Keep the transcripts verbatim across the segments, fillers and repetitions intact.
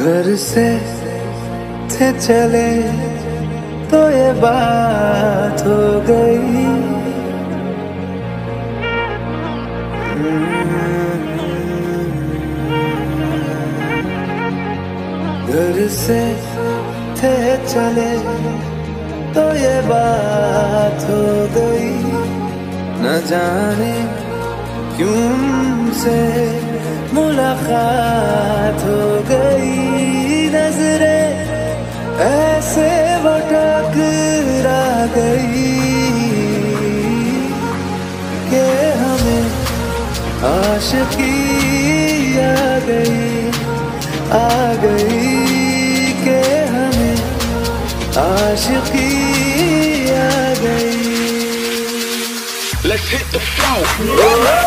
घर से थे चले तो ये बात हो गई। घर से थे चले तो ये बात हो गई। न जाने क्यों से मुलाकात हो गई। नजरें ऐसे वो टकरा गई कि हमें आशिकी आ गई, आ गई कि हमें आशिकी आ गई। Let's hit the floor.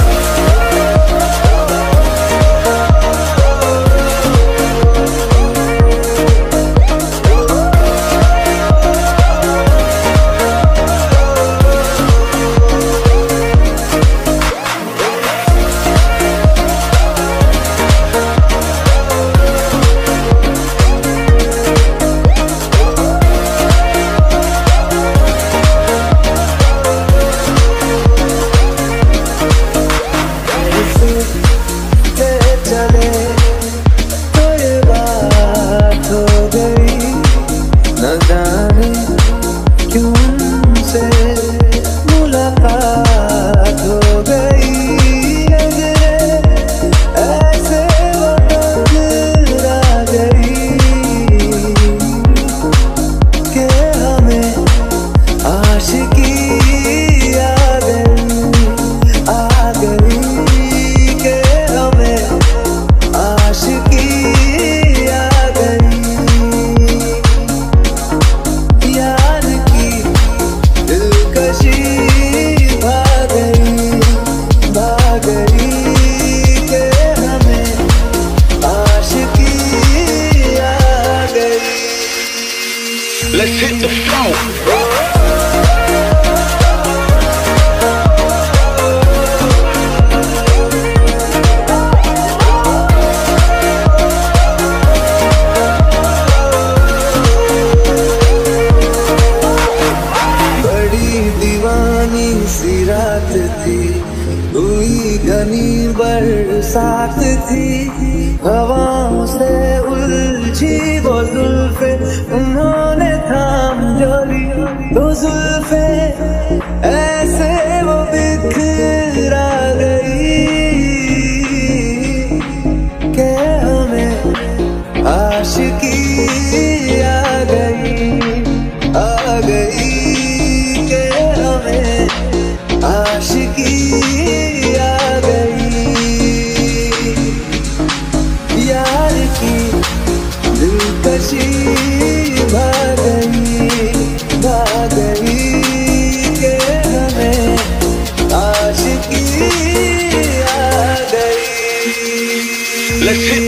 Let's hit the floor. बड़ी दीवानी सी रात थी, हुई घनी बरसात थी। हवाओं से उलझी वो जुल्फे उन्होंने थाम जो लिया। तो जुल्फे ऐसे वो बिखरा गई कि हमें आशिकी आ गई, आ गई कि हमें आशिकी आ गई। यार की दिलकशी भाग गई, भाग गई कि हमें आशिकी आ गई। Let's hit